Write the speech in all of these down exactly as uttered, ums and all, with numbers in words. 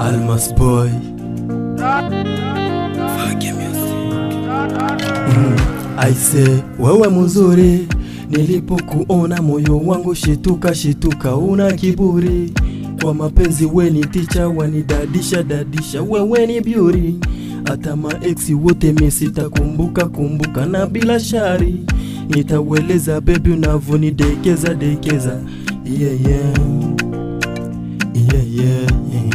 Almas boy mm. Aise wewe mzuri, nilipokuona moyo wangu shituka shituka, una kiburi kwa mapenzi, weni ticha wanidadisha dadisha, wewe ni beauty. Hata ma ex wote mimi sitakumbuka kumbuka, na bila shari nitaweleza baby unavonidekeza dekeza. Yeah yeah yeah yeah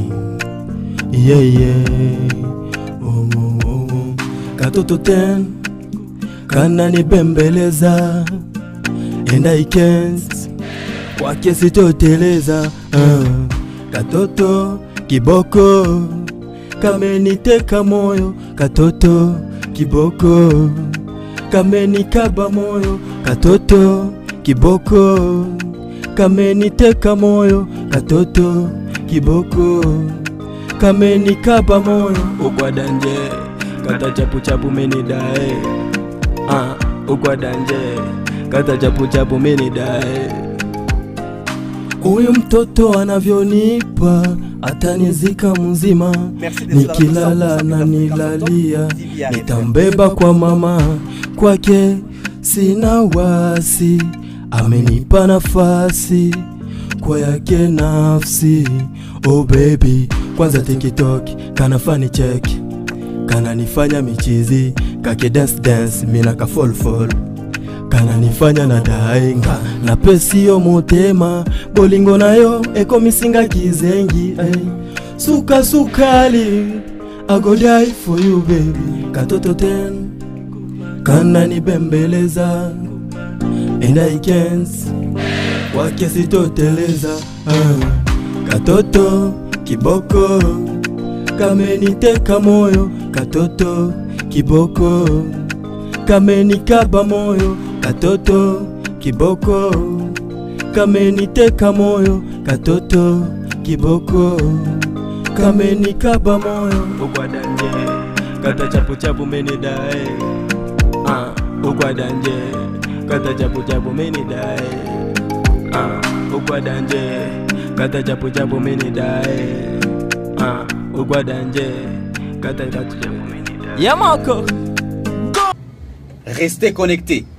yeah yeah oh, oh, oh. Katoto ten kana nibembeleza, and I can't kwake sitoteleza. uh. Katoto kiboko kameniteka moyo, katoto kiboko kamenikaba moyo, katoto kiboko kameniteka moyo, katoto kiboko kamenikaba moyo. Ukwa danje kata chapu chapu meni dae, ah ukwa danje kata chapu chapu meni dae. Huyu mtoto anavyonipa atanizika mzima, nikilala na nilalia, nitambeba kwa mama, kwake sina wasi, amenipa nafasi kwa yake nafsi. Oh baby, kwanza TikTok kana funny check, kana nifanya michizi, kake dance dance mina ka fall fall, kana nifanya na dainga na pesio motema, bolingo nayo eko misinga kizengi. Ay, suka sukali I go die for you baby. Katoto ten kana nibembeleza, and I can't kwake sitoteleza. uh. Katoto kiboko kameniteka moyo, katoto kiboko kamenikaba moyo, katoto kiboko kameniteka moyo, katoto kiboko kamenikaba moyo. Ukwa danje kata chapu chapu meni dae, ah ukwa danje kata chapu chapu meni dae, ah ukwa danje kata chapu chapu meni dae, ah ukwa danje kata chapu chapu meni dae. Yamako. Restez connectés.